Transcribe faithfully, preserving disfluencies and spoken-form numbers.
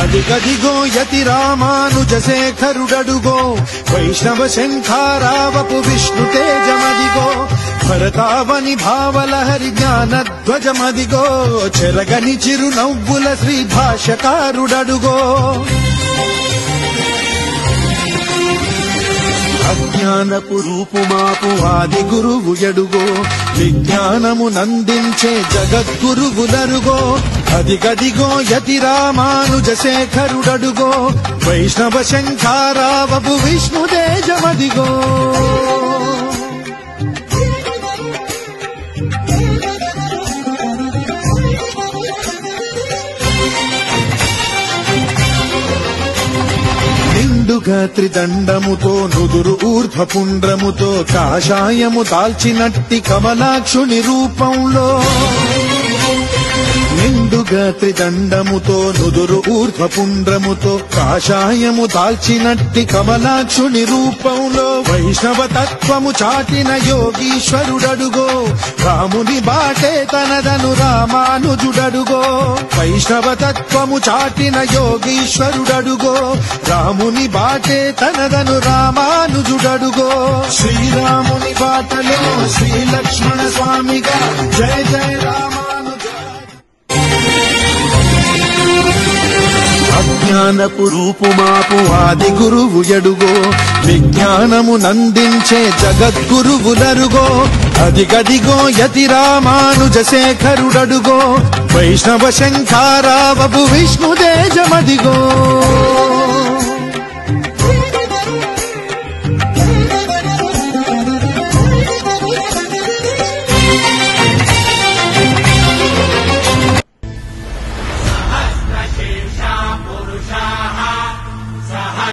అదిగదిగో యతి రామానుజ శేఖరుడడుగో వైష్ణవ శంఖారావపు విష్ణు తేజమదిగో భరతావని భావలహరి జ్ఞానధ్వజమదిగో చెరగని చిరునవ్వుల శ్రీ భాష్యకారుడడుగో అజ్ఞానపు రూపుమాపు ఆది గురువు ఎడుగో విజ్ఞానము నందించే జగద్గురువులరుగో అదిగదిగో యతి రామానుజ శేఖరుడడుగో వైష్ణవ శంఖారావపు విష్ణు తేజమదిగో నిండుగా త్రిదండముతో నుదురు ఊర్ధ్వపుండ్రముతో కాషాయము దాల్చినట్టి కమలాక్షుని రూపంలో నిండుగా త్రిదండముతో నుదురు ఊర్ధ్వపుండ్రముతో కాషాయము దాల్చినట్టి కమలాక్షుని రూపంలో వైష్ణవ తత్వము చాటిన యోగీశ్వరుడడుగో రాముని బాటే తనదను రామానుజుడడుగో వైష్ణవ తత్వము చాటిన యోగీశ్వరుడడుగో రాముని బాటే తనదను రామానుజుడడుగో శ్రీరాముని బాటలో శ్రీ లక్ష్మణ స్వామిగా జయ జయ రామానుజ అజ్ఞానపు రూపుమాపు ఆది గురువు ఎడుగో విజ్ఞానము నందించే జగద్గురువులరుగో అదిగదిగో యతి రామానుజ శేఖరుడడుగో వైష్ణవ శంఖారావపు విష్ణు తేజమదిగో